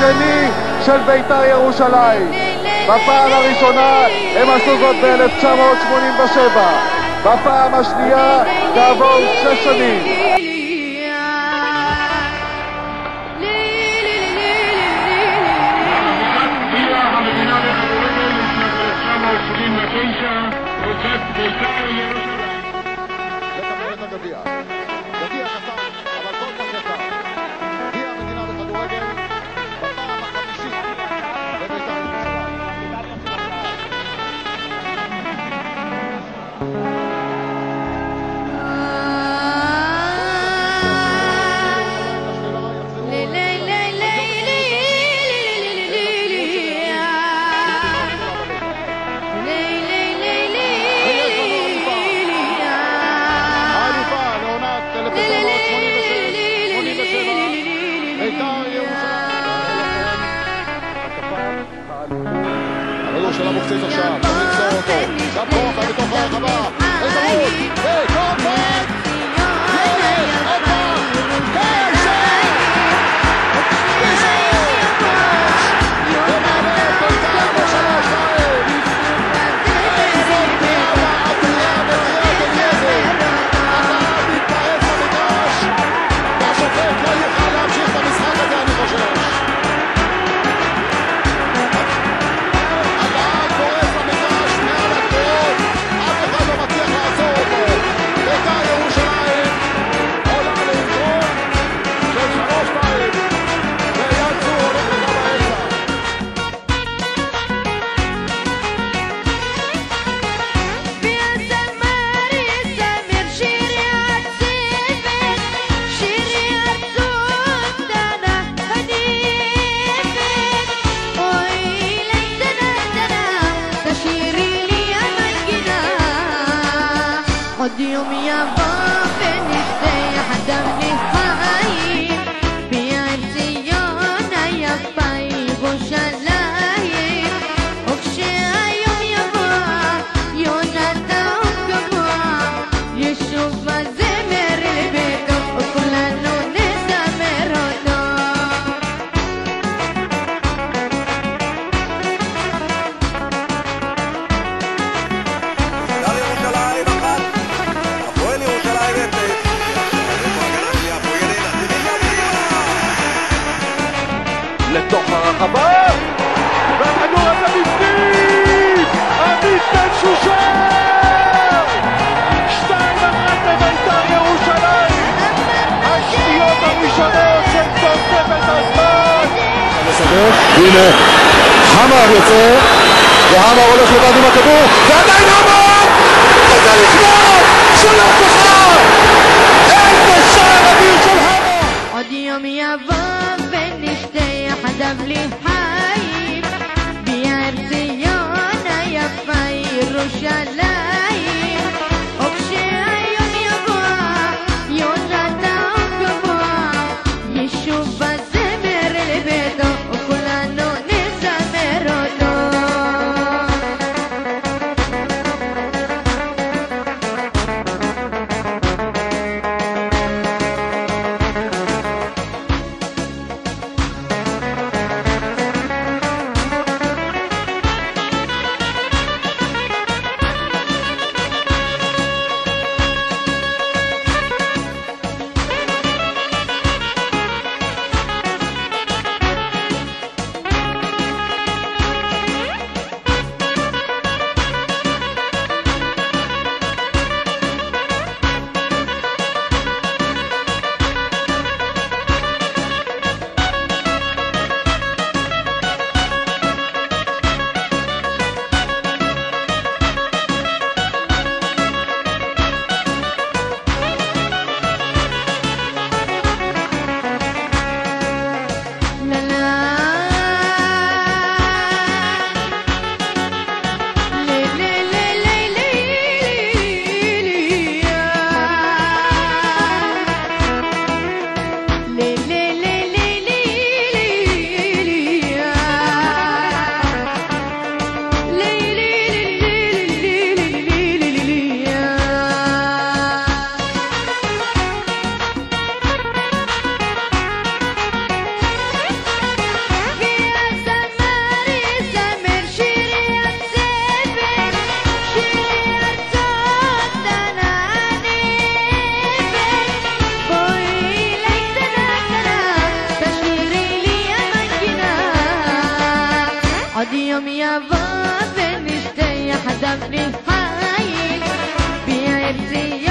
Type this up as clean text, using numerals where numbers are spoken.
השני של בית"ר ירושלים. בפעם הראשונה הם עשו זאת ב-1987, בפעם השנייה כעבור 6 שנים. של המוקצית עכשיו, נמצא אותו, גם פה, בתוך הרחבה, הזדמנות, וקופת, יונס, אופה, קשר, ושש, ומעלה בית"ר ב3-2, איזו פגיעה בעטייה בקריאת אליעזר, הקהל מתפרץ למגרש, והשופט לא יוכל להמשיך את המשחק הזה, אני חושב. עוד יום יבוא ונפתח דם לחיים ביד ציון היפה ירושלים, וכשהיום יבוא יונתן גבוה ישוב הזמר לביתו וכולנו נזמר אותו. לתוך הרחבה, והכדור הזה בפנים, עמית בן שושן, 2-1 לבית"ר ירושלים, השניות הראשונות של תוספת הזמן. הנה, חמר יוצא, והמר הולך לבד עם הכדור, ועדיין המר! וזה נגמר! 3-1! איזה שער אדיר של המר! עוד יום יבוא ונשתח דם לחיים ביד ציון היפה ירושלים, וכשהיום יבוא יונתן גבוה ישוב הזמר לביתו וכולנו נזמר אותו. עוד יום יבוא ונשתה יחדיו לחיים, בהרצליה